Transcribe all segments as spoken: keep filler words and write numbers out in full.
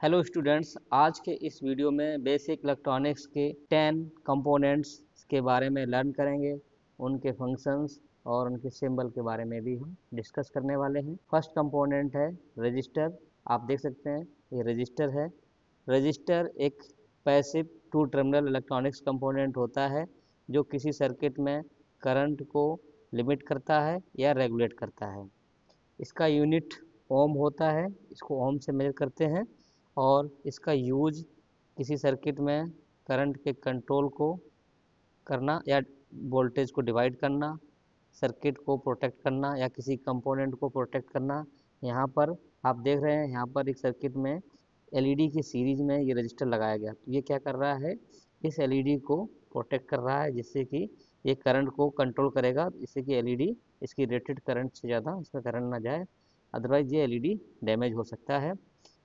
Hello students, आज के इस वीडियो में बेसिक इलेक्ट्रॉनिक्स के टेन कंपोनेंट्स के बारे में लर्न करेंगे। उनके फंक्शंस और उनके सिंबल के बारे में भी हम डिस्कस करने वाले हैं। फर्स्ट कंपोनेंट है रजिस्टर। आप देख सकते हैं ये रजिस्टर है। रजिस्टर एक passive two terminal electronics component होता है जो किसी सर्किट में करंट को लिमिट करता है या रेगुलेट करता है। इसका यूनिट ओम होता है, इसको ओम से मेजर करते हैं और इसका यूज किसी सर्किट में करंट के कंट्रोल को करना या वोल्टेज को डिवाइड करना, सर्किट को प्रोटेक्ट करना या किसी कंपोनेंट को प्रोटेक्ट करना। यहाँ पर आप देख रहे हैं, यहाँ पर एक सर्किट में एलईडी की सीरीज में ये रजिस्टर लगाया गया। तो ये क्या कर रहा है, इस एलईडी को प्रोटेक्ट कर रहा है, जिससे कि ये करंट को कंट्रोल करेगा, जिससे कि एलईडी इसकी रेटेड करंट से ज़्यादा इसमें करंट ना जाए, अदरवाइज ये एलईडी डैमेज हो सकता है।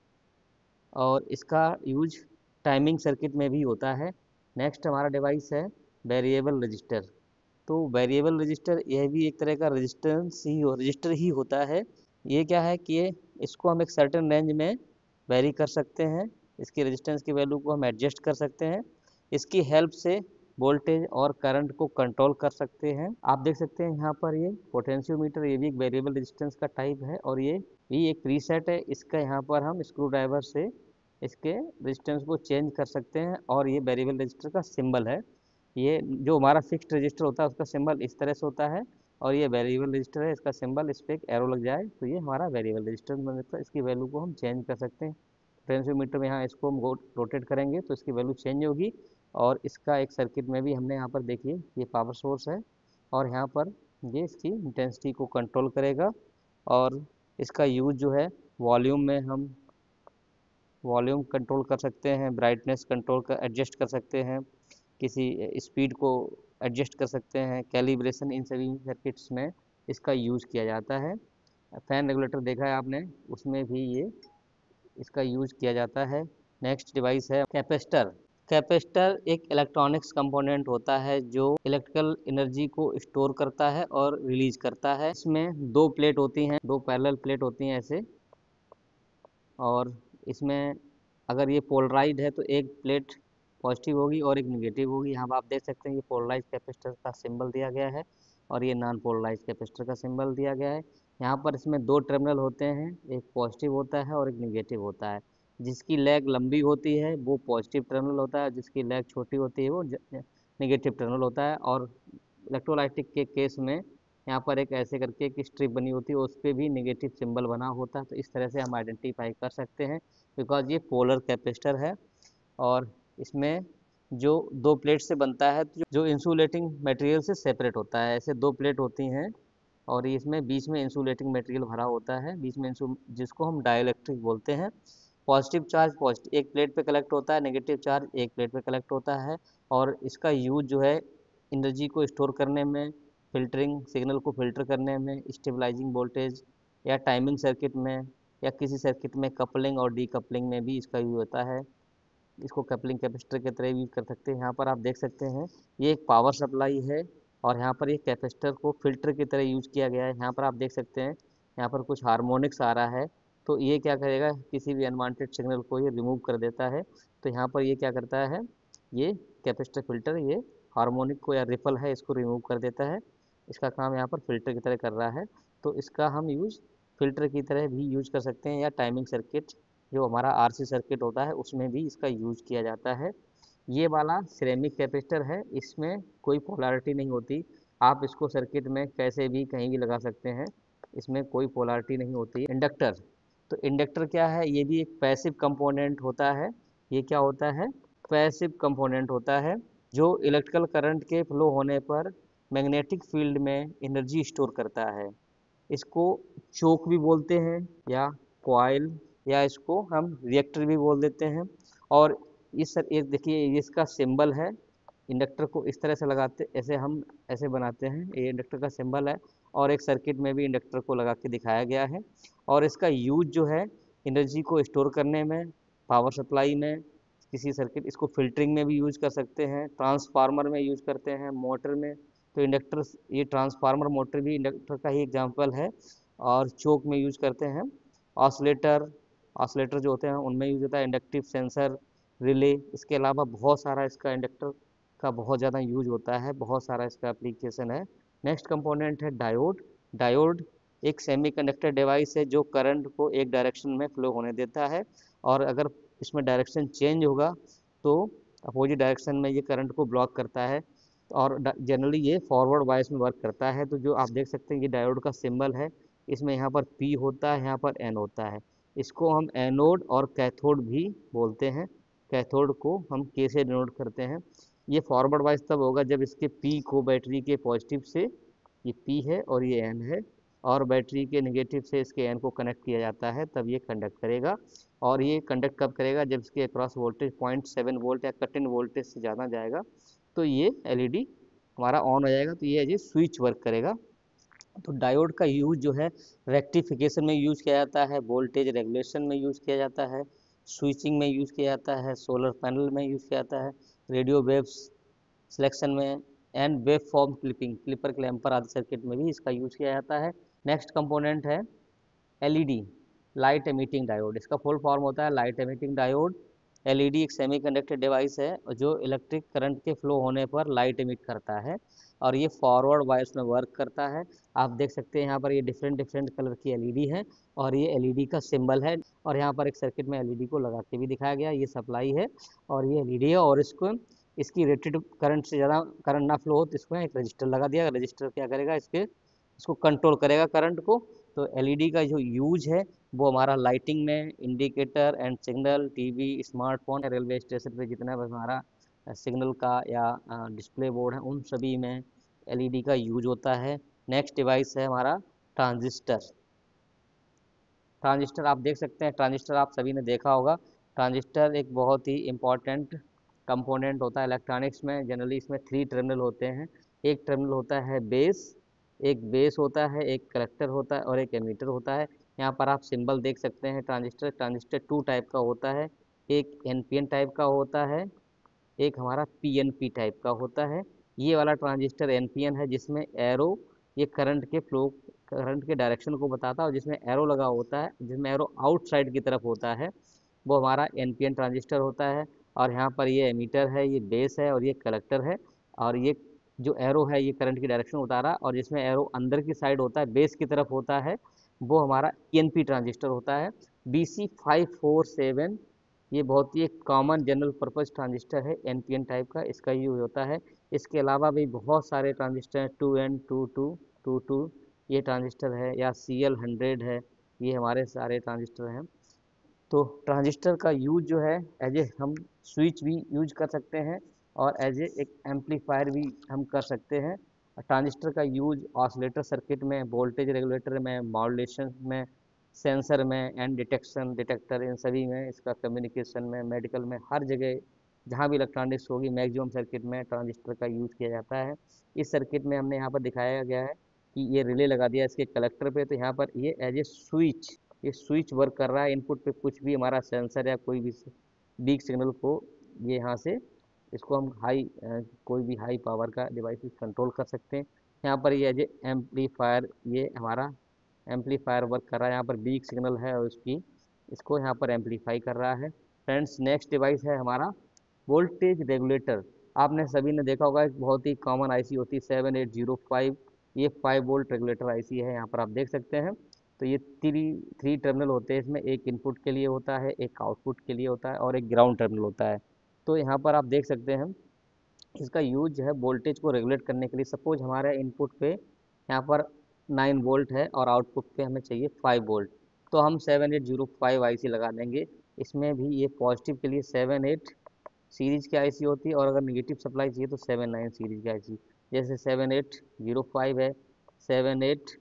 और इसका यूज टाइमिंग सर्किट में भी होता है। नेक्स्ट हमारा डिवाइस है वेरिएबल रजिस्टर। तो वेरिएबल रजिस्टर यह भी एक तरह का रजिस्टेंस ही हो रजिस्टर ही होता है। ये क्या है कि ये इसको हम एक सर्टेन रेंज में वेरी कर सकते हैं, इसकी रेजिस्टेंस की वैल्यू को हम एडजस्ट कर सकते हैं। इसकी हेल्प से वोल्टेज और करंट को कंट्रोल कर सकते हैं। आप देख सकते हैं यहाँ पर ये पोटेंशियोमीटर, ये भी एक वेरिएबल रेजिस्टेंस का टाइप है और ये भी एक प्रीसेट है। इसका यहाँ पर हम स्क्रू ड्राइवर से इसके रेजिस्टेंस को चेंज कर सकते हैं और ये वेरिएबल रजिस्टर का सिंबल है। ये जो हमारा फिक्स्ड रजिस्टर होता है उसका सिंबल इस तरह से होता है और ये वेरिएबल रजिस्टर है, इसका सिंबल इस पर एक एरो लग जाए तो ये हमारा वेरिएबल रजिस्टर बन जाता है। इसकी वैल्यू को हम चेंज कर सकते हैं। पोटेंशियोमीटर में यहाँ इसको हम रोटेट करेंगे तो इसकी वैल्यू चेंज होगी। और इसका एक सर्किट में भी हमने यहाँ पर देखिए ये पावर सोर्स है और यहाँ पर ये इसकी इंटेंसिटी को कंट्रोल करेगा। और इसका यूज जो है वॉल्यूम में हम वॉल्यूम कंट्रोल कर सकते हैं, ब्राइटनेस कंट्रोल कर एडजस्ट कर सकते हैं, किसी स्पीड को एडजस्ट कर सकते हैं, कैलिब्रेशन, इन सभी सर्किट्स में इसका यूज़ किया जाता है। फैन रेगुलेटर देखा है आपने, उसमें भी ये इसका यूज किया जाता है। नेक्स्ट डिवाइस है कैपेसिटर। कैपेसिटर एक इलेक्ट्रॉनिक्स कंपोनेंट होता है जो इलेक्ट्रिकल एनर्जी को स्टोर करता है और रिलीज करता है। इसमें दो प्लेट होती हैं, दो पैरेलल प्लेट होती हैं ऐसे, और इसमें अगर ये पोलराइज्ड है तो एक प्लेट पॉजिटिव होगी और एक नेगेटिव होगी। यहाँ पर आप देख सकते हैं ये पोलराइज कैपेसिटर का सिंबल दिया गया है और ये नॉन पोलराइज कैपेसिटर का सिंबल दिया गया है। यहाँ पर इसमें दो टर्मिनल होते हैं, एक पॉजिटिव होता है और एक नेगेटिव होता है। जिसकी लेग लंबी होती है वो पॉजिटिव टर्मिनल होता है, जिसकी लेग छोटी होती है वो नेगेटिव टर्मिनल होता है। और इलेक्ट्रोलाइटिक के केस में यहाँ पर एक ऐसे करके एक स्ट्रिप बनी होती है, उस पर भी नेगेटिव सिंबल बना होता है। तो इस तरह से हम आइडेंटिफाई कर सकते हैं बिकॉज ये पोलर कैपेसिटर है। और इसमें जो दो प्लेट से बनता है तो जो इंसुलेटिंग मटेरियल से सेपरेट होता है, ऐसे दो प्लेट होती हैं और इसमें बीच में इंसुलेटिंग मटेरियल भरा होता है, बीच में इंसु जिसको हम डाइलेक्ट्रिक बोलते हैं। पॉजिटिव चार्ज पॉजिटिव एक प्लेट पे कलेक्ट होता है, नेगेटिव चार्ज एक प्लेट पे कलेक्ट होता है। और इसका यूज जो है एनर्जी को स्टोर करने में, फिल्टरिंग, सिग्नल को फिल्टर करने में, स्टेबलाइजिंग वोल्टेज या टाइमिंग सर्किट में या किसी सर्किट में कपलिंग और डीकपलिंग में भी इसका यूज होता है। इसको कपलिंग कैपेसिटर की तरह यूज कर सकते हैं। यहाँ पर आप देख सकते हैं ये एक पावर सप्लाई है और यहाँ पर ये कैपेसिटर को फिल्टर की तरह यूज किया गया है। यहाँ पर आप देख सकते हैं यहाँ पर कुछ हार्मोनिक्स आ रहा है, तो ये क्या करेगा, किसी भी अनवांटेड सिग्नल को ये रिमूव कर देता है। तो यहाँ पर ये क्या करता है, ये कैपेसिटर फिल्टर ये हार्मोनिक को या रिपल है इसको रिमूव कर देता है। इसका काम यहाँ पर फिल्टर की तरह कर रहा है। तो इसका हम यूज फिल्टर की तरह भी यूज कर सकते हैं या टाइमिंग सर्किट जो हमारा आरसी सर्किट होता है उसमें भी इसका यूज किया जाता है। ये वाला सिरेमिक कैपेसिटर है, इसमें कोई पोलैरिटी नहीं होती, आप इसको सर्किट में कैसे भी कहीं भी लगा सकते हैं, इसमें कोई पोलैरिटी नहीं होती। इंडक्टर, तो इंडक्टर क्या है, ये भी एक पैसिव कंपोनेंट होता है। ये क्या होता है, पैसिव कंपोनेंट होता है जो इलेक्ट्रिकल करंट के फ्लो होने पर मैग्नेटिक फील्ड में एनर्जी स्टोर करता है। इसको चोक भी बोलते हैं या कॉइल या इसको हम रिएक्टर भी बोल देते हैं। और इस ये देखिए इसका सिंबल है, इंडक्टर को इस तरह से लगाते, ऐसे हम ऐसे बनाते हैं, ये इंडक्टर का सिंबल है। और एक सर्किट में भी इंडक्टर को लगा के दिखाया गया है। और इसका यूज जो है एनर्जी को स्टोर करने में, पावर सप्लाई में, किसी सर्किट, इसको फिल्टरिंग में भी यूज कर सकते हैं, ट्रांसफार्मर में यूज करते हैं, मोटर में। तो इंडक्टर, ये ट्रांसफार्मर मोटर भी इंडक्टर का ही एग्जाम्पल है। और चोक में यूज करते हैं, ऑसिलेटर ऑसिलेटर जो होते हैं उनमें यूज होता है, इंडक्टिव सेंसर, रिले। इसके अलावा बहुत सारा इसका इंडक्टर का बहुत ज़्यादा यूज होता है, बहुत सारा इसका एप्लीकेशन है। नेक्स्ट कंपोनेंट है डायोड। डायोड एक सेमीकंडक्टर डिवाइस है जो करंट को एक डायरेक्शन में फ्लो होने देता है, और अगर इसमें डायरेक्शन चेंज होगा तो अपोजिट डायरेक्शन में ये करंट को ब्लॉक करता है, और जनरली ये फॉरवर्ड वाइस में वर्क करता है। तो जो आप देख सकते हैं ये डायोड का सिंबल है, इसमें यहाँ पर P होता है, यहाँ पर N होता है। इसको हम एनोड और कैथोड भी बोलते हैं। कैथोड को हम K से डिनोट करते हैं। ये फॉरवर्ड वाइज तब होगा जब इसके P को बैटरी के पॉजिटिव से, ये P है और ये N है, और बैटरी के नेगेटिव से इसके N को कनेक्ट किया जाता है, तब ये कंडक्ट करेगा। और ये कंडक्ट कब करेगा? जब इसके across voltage point seven volt या कट इन वोल्टेज से ज़्यादा जाएगा तो ये एलईडी हमारा ऑन हो जाएगा, तो ये एज ए स्विच वर्क करेगा। तो डायोड का यूज जो है रेक्टिफिकेशन में यूज किया जाता है, वोल्टेज रेगुलेशन में यूज किया जाता है, स्विचिंग में यूज किया जाता है, सोलर पैनल में यूज किया जाता है, रेडियो वेव्स सिलेक्शन में, and wave form clipping, clipper clamper आदि सर्किट में भी इसका यूज किया जाता है। नेक्स्ट कंपोनेंट है एलईडी, लाइट एमिटिंग डायोड। इसका फुल फॉर्म होता है लाइट एमिटिंग डायोड। एलईडी एक सेमीकंडक्टर डिवाइस है जो इलेक्ट्रिक करंट के फ्लो होने पर लाइट एमिट करता है, और ये फॉरवर्ड वाइस में वर्क करता है। आप देख सकते हैं यहाँ पर ये डिफरेंट डिफरेंट कलर की एलईडी है, और ये एलईडी का सिंबल है, और यहाँ पर एक सर्किट में एलईडी को लगा के भी दिखाया गया। ये सप्लाई है और ये एलईडी है, और इसको इसकी रेटेड करंट से ज़्यादा करंट ना फ्लो हो तो इसको एक रजिस्टर लगा दिया। रजिस्टर क्या करेगा? इसके इसको कंट्रोल करेगा करंट को। तो एलईडी का जो यूज है वो हमारा लाइटिंग में, indicator and signal, TV, smartphone, railway station पे जितना भी हमारा सिग्नल का या डिस्प्ले बोर्ड है उन सभी में एलईडी का यूज होता है। नेक्स्ट डिवाइस है हमारा ट्रांजिस्टर। ट्रांजिस्टर आप देख सकते हैं, ट्रांजिस्टर आप सभी ने देखा होगा। ट्रांजिस्टर एक बहुत ही इम्पॉर्टेंट कंपोनेंट होता है इलेक्ट्रॉनिक्स में। जनरली इसमें थ्री टर्मिनल होते हैं। एक टर्मिनल होता है बेस, एक बेस होता है, एक कलेक्टर होता है और एक एमीटर होता है। यहाँ पर आप सिंबल देख सकते हैं ट्रांजिस्टर। ट्रांजिस्टर टू टाइप का होता है, एक एनपीएन टाइप का होता है, एक हमारा पीएनपी टाइप का होता है। ये वाला ट्रांजिस्टर एनपीएन है जिसमें एरो ये करंट के फ्लो, करंट के डायरेक्शन को बताता है, और जिसमें एरो लगा होता है, जिसमें एरो आउटसाइड की तरफ होता है, वो हमारा एनपीएन ट्रांजिस्टर होता है। और यहाँ पर ये एमीटर है, ये बेस है और ये कलेक्टर है, और ये जो एरो है ये करंट की डायरेक्शन बता रहा है, और जिसमें एरो अंदर की साइड होता है, बेस की तरफ होता है, वो हमारा ईएनपी ट्रांजिस्टर होता है। B C five four seven ये बहुत ही एक कॉमन जनरल पर्पज ट्रांजिस्टर है, एनपीएन टाइप का, इसका यूज होता है। इसके अलावा भी बहुत सारे ट्रांजिस्टर हैं, two N two two two two ये ट्रांजिस्टर है, या सी एल हंड्रेड है, ये हमारे सारे ट्रांजिस्टर हैं। तो ट्रांजिस्टर का यूज जो है एज ए हम स्विच भी यूज कर सकते हैं, और एज ए एक एम्पलीफायर भी हम कर सकते हैं। ट्रांजिस्टर का यूज ऑसिलेटर सर्किट में, वोल्टेज रेगुलेटर में, मॉड्यूलेशन में, सेंसर में, एंड डिटेक्शन डिटेक्टर, इन सभी में, इसका कम्युनिकेशन में, मेडिकल में, हर जगह जहाँ भी इलेक्ट्रॉनिक्स होगी मैक्सिमम सर्किट में ट्रांजिस्टर का यूज़ किया जाता है। इस सर्किट में हमने यहाँ पर दिखाया गया है कि ये रिले लगा दिया इसके कलेक्टर पे, तो यहाँ पर ये एज ए स्विच, ये स्विच वर्क कर रहा है। इनपुट पे कुछ भी हमारा सेंसर या कोई भी वीक सिग्नल को ये यहाँ से इसको हम हाई कोई भी हाई पावर का डिवाइस कंट्रोल कर सकते हैं। यहाँ पर ये एज ए एम्पलीफायर, ये हमारा एम्पलीफायर वर्क कर रहा है। यहाँ पर वीक सिग्नल है और उसकी इसको यहाँ पर एम्पलीफाई कर रहा है। फ्रेंड्स, नेक्स्ट डिवाइस है हमारा वोल्टेज रेगुलेटर। आपने सभी ने देखा होगा एक बहुत ही कॉमन आईसी होती है सेवन एट जीरो फाइव, ये फाइव वोल्ट रेगुलेटर आईसी है, यहाँ पर आप देख सकते हैं। तो ये थ्री थ्री टर्मिनल होते हैं इसमें, एक इनपुट के लिए होता है, एक आउटपुट के लिए होता है और एक ग्राउंड टर्मिनल होता है। तो यहाँ पर आप देख सकते हैं इसका यूज जो है वोल्टेज को रेगुलेट करने के लिए। सपोज हमारे इनपुट पे यहाँ पर नाइन वोल्ट है और आउटपुट पे हमें चाहिए फाइव वोल्ट, तो हम seven eight zero five I C लगा देंगे। इसमें भी ये पॉजिटिव के लिए सेवन एट सीरीज की आईसी होती है, और अगर नेगेटिव सप्लाई चाहिए तो सेवन नाइन सीरीज की आईसी। जैसे सेवन एट जीरो फाइव है, सेवन एट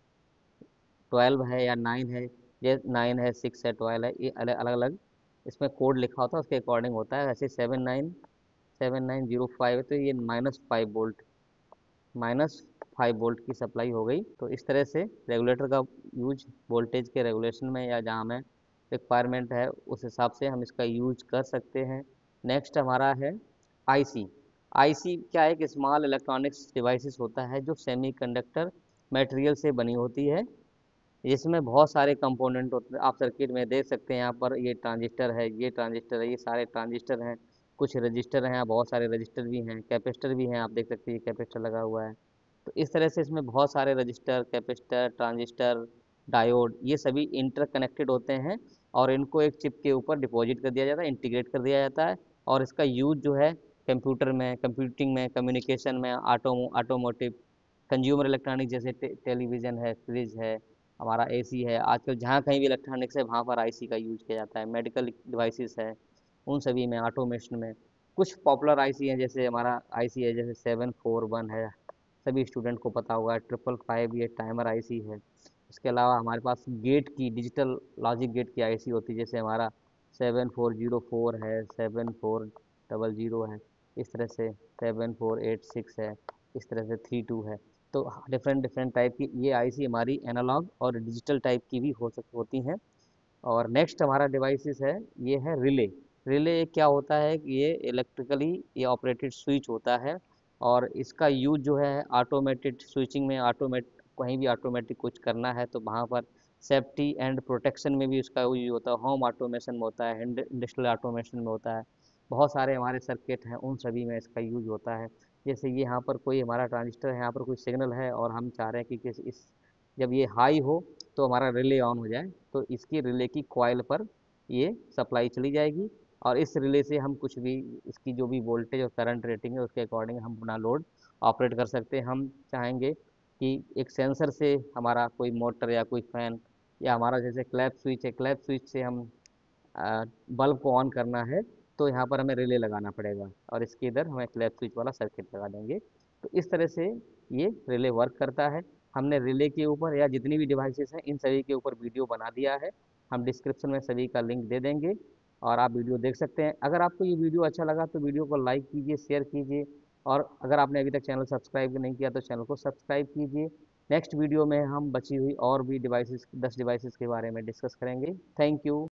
ट्वेल्व है या नाइन है, ये नाइन है, सिक्स है, ट्वेल्व है, ये अलग अलग अलग इसमें कोड लिखा होता है, उसके अकॉर्डिंग होता है। वैसे seven nine seven nine zero five है तो ये minus five volt minus five volt की सप्लाई हो गई। तो इस तरह से रेगुलेटर का यूज वोल्टेज के रेगुलेशन में या जहाँ में रिक्वायरमेंट है उस हिसाब से हम इसका यूज कर सकते हैं। नेक्स्ट हमारा है आईसी। आईसी क्या है? एक स्मॉल इलेक्ट्रॉनिक्स डिवाइसेस होता है जो सेमीकंडक्टर मटेरियल से बनी होती है, जिसमें बहुत सारे कंपोनेंट होते हैं। आप सर्किट में देख सकते हैं, यहाँ पर ये ट्रांजिस्टर है, ये ट्रांजिस्टर है, ये सारे ट्रांजिस्टर हैं, कुछ रजिस्टर हैं, बहुत सारे रजिस्टर भी हैं, कैपेसिटर भी हैं। आप देख सकते हैं ये कैपेसिटर लगा हुआ है। तो इस तरह से इसमें बहुत सारे रजिस्टर, कैपेसिटर, ट्रांजिस्टर, डायोड, ये सभी इंटरकनेक्टेड होते हैं और इनको एक चिप के ऊपर डिपॉजिट कर दिया जाता है, इंटीग्रेट कर दिया जाता है। और इसका यूज जो है कंप्यूटर में, कंप्यूटिंग में, कम्युनिकेशन में, ऑटो ऑटोमोटिव, कंज्यूमर इलेक्ट्रॉनिक जैसे टे, टेलीविज़न है, फ्रिज है, हमारा एसी है, आजकल जहाँ कहीं भी इलेक्ट्रॉनिक्स है वहाँ पर आईसी का यूज किया जाता है। मेडिकल डिवाइसेस है, उन सभी में, ऑटोमेशन में। कुछ पॉपुलर आईसी हैं, जैसे हमारा आईसी है, जैसे सेवन फोर वन है, सभी स्टूडेंट को पता होगा। ट्रिपल फाइव ये टाइमर आईसी है। इसके अलावा हमारे पास गेट की, डिजिटल लॉजिक गेट की आईसी होती है, जैसे हमारा सेवन फोर जीरो फोर है, सेवन फोर डबल जीरो है, इस तरह से सेवन फोर एट सिक्स है, इस तरह से थ्री टू है। तो डिफरेंट डिफरेंट टाइप की ये आईसी हमारी एनालॉग और डिजिटल टाइप की भी हो सक होती हैं। और नेक्स्ट हमारा डिवाइसेस है, ये है रिले। रिले क्या होता है कि ये इलेक्ट्रिकली ये ऑपरेटेड स्विच होता है और इसका यूज जो है ऑटोमेटेड स्विचिंग में, ऑटोमेट कहीं भी ऑटोमेटिक कुछ करना है तो वहाँ पर सेफ्टी एंड प्रोटेक्शन में भी उसका यूज होता है। होम ऑटोमेशन में होता है, इंडस्ट्रियल ऑटोमेशन में होता है, बहुत सारे हमारे सर्किट हैं उन सभी में इसका यूज होता है। जैसे ये यहाँ पर कोई हमारा ट्रांजिस्टर है, यहाँ पर कोई सिग्नल है और हम चाह रहे हैं कि किस इस जब ये हाई हो तो हमारा रिले ऑन हो जाए, तो इसकी रिले की कॉइल पर ये सप्लाई चली जाएगी और इस रिले से हम कुछ भी, इसकी जो भी वोल्टेज और करंट रेटिंग है उसके अकॉर्डिंग हम अपना लोड ऑपरेट कर सकते हैं। हम चाहेंगे कि एक सेंसर से हमारा कोई मोटर या कोई फैन, या हमारा जैसे क्लैप स्विच है, क्लैप स्विच से हम बल्ब को ऑन करना है तो यहाँ पर हमें रिले लगाना पड़ेगा और इसके इधर हमें क्लैप स्विच वाला सर्किट लगा देंगे। तो इस तरह से ये रिले वर्क करता है। हमने रिले के ऊपर या जितनी भी डिवाइसेस हैं इन सभी के ऊपर वीडियो बना दिया है, हम डिस्क्रिप्शन में सभी का लिंक दे देंगे और आप वीडियो देख सकते हैं। अगर आपको ये वीडियो अच्छा लगा तो वीडियो को लाइक कीजिए, शेयर कीजिए और अगर आपने अभी तक चैनल सब्सक्राइब नहीं किया तो चैनल को सब्सक्राइब कीजिए। नेक्स्ट वीडियो में हम बची हुई और भी डिवाइसेस, दस डिवाइसेस के बारे में डिस्कस करेंगे। Thank you.